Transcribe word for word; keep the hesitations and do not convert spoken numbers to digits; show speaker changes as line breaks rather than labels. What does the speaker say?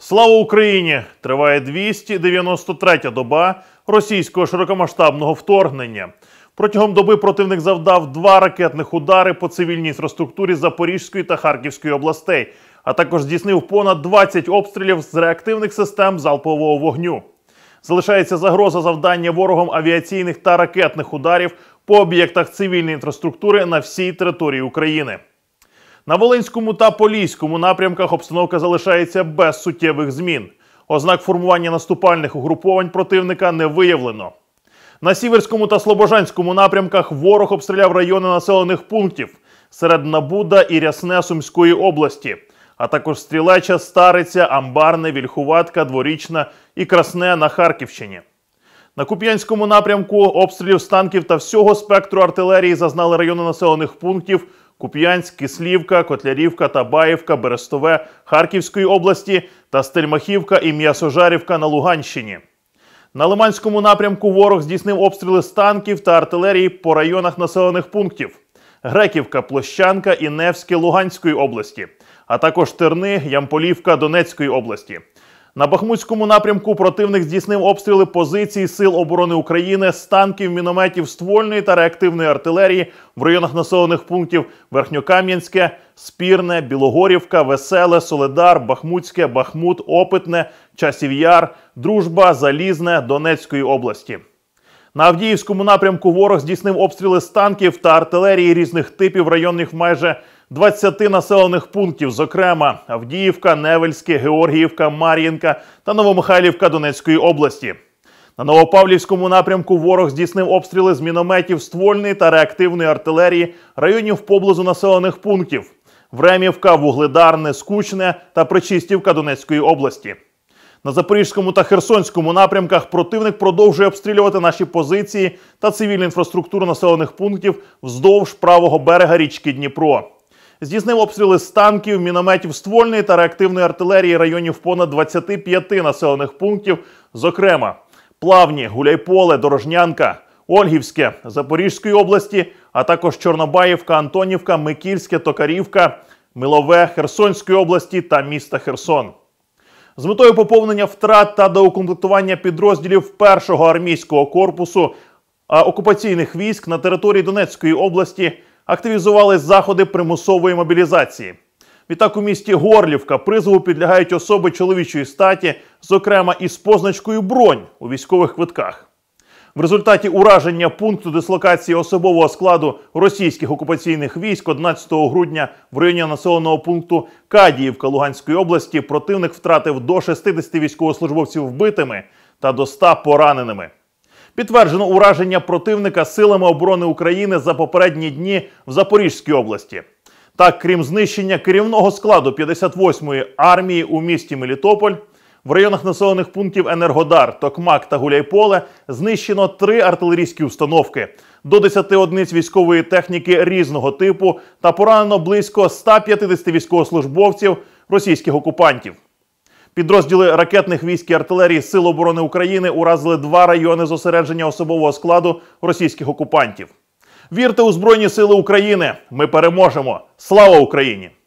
Слава Україні! Триває двісті дев'яносто третя доба російського широкомасштабного вторгнення. Протягом доби противник завдав два ракетних удари по цивільній інфраструктурі Запорізької та Харківської областей, а також здійснив понад двадцять обстрілів з реактивних систем залпового вогню. Залишається загроза завдання ворогом авіаційних та ракетних ударів по об'єктах цивільної інфраструктури на всій території України. На Волинському та Поліському напрямках обстановка залишається без суттєвих змін. Ознак формування наступальних угруповань противника не виявлено. На Сіверському та Слобожанському напрямках ворог обстріляв райони населених пунктів Середна Буда і Рясне Сумської області, а також Стрілеча, Стариця, Амбарне, Вільхуватка, Дворічна і Красне на Харківщині. На Куп'янському напрямку обстрілів з танків та всього спектру артилерії зазнали райони населених пунктів Куп'янськ, Кислівка, Котлярівка, Табаївка, Берестове Харківської області та Стельмахівка і М'ясожарівка на Луганщині. На Лиманському напрямку ворог здійснив обстріли з танків та артилерії по районах населених пунктів Греківка, Площанка і Невське Луганської області, а також Терни, Ямполівка Донецької області. На Бахмутському напрямку противник здійснив обстріли позицій Сил оборони України з танків, мінометів, ствольної та реактивної артилерії в районах населених пунктів Верхньокам'янське, Спірне, Білогорівка, Веселе, Соледар, Бахмутське, Бахмут, Опитне, Часів Яр, Дружба, Залізне Донецької області. На Авдіївському напрямку ворог здійснив обстріли з танків та артилерії різних типів районних майже двадцяти населених пунктів, зокрема Авдіївка, Невельське, Георгіївка, Мар'їнка та Новомихайлівка Донецької області. На Новопавлівському напрямку ворог здійснив обстріли з мінометів, ствольної та реактивної артилерії районів поблизу населених пунктів Времівка, Вугледарне, Скучне та Причистівка Донецької області. На Запорізькому та Херсонському напрямках противник продовжує обстрілювати наші позиції та цивільну інфраструктуру населених пунктів вздовж правого берега річки Дніпро. Здійснив обстріли з танків, мінометів, ствольної та реактивної артилерії районів понад двадцяти п'яти населених пунктів, зокрема Плавні, Гуляйполе, Дорожнянка, Ольгівське Запорізької області, а також Чорнобаївка, Антонівка, Микільське, Токарівка, Милове Херсонської області та міста Херсон. З метою поповнення втрат та доукомплектування підрозділів першого армійського корпусу окупаційних військ на території Донецької області активізували заходи примусової мобілізації. Відтак у місті Горлівка призову підлягають особи чоловічої статі, зокрема із позначкою «Бронь» у військових квитках. В результаті ураження пункту дислокації особового складу російських окупаційних військ одинадцятого грудня в районі населеного пункту Кадіївка Луганської області противник втратив до шістдесяти військовослужбовців вбитими та до ста пораненими. Підтверджено ураження противника силами оборони України за попередні дні в Запорізькій області. Так, крім знищення керівного складу п'ятдесят восьмої армії у місті Мелітополь, в районах населених пунктів Енергодар, Токмак та Гуляйполе знищено три артилерійські установки, до десяти одиниць військової техніки різного типу та поранено близько ста п'ятдесяти військовослужбовців російських окупантів. Підрозділи ракетних військ і артилерії Сил оборони України уразили два райони зосередження особового складу російських окупантів. Вірте у Збройні Сили України! Ми переможемо! Слава Україні!